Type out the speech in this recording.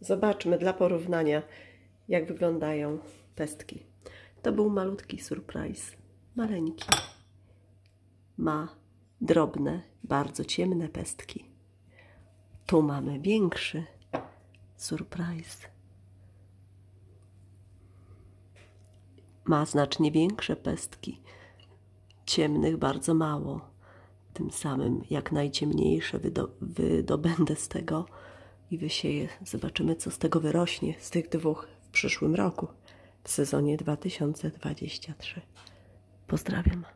Zobaczmy dla porównania, jak wyglądają pestki. To był malutki surprise, maleńki. Ma drobne, bardzo ciemne pestki. Tu mamy większy surprise. Ma znacznie większe pestki. Ciemnych bardzo mało. Tym samym jak najciemniejsze wydobędę z tego i wysieję. Zobaczymy, co z tego wyrośnie, z tych dwóch w przyszłym roku, w sezonie 2023. Pozdrawiam.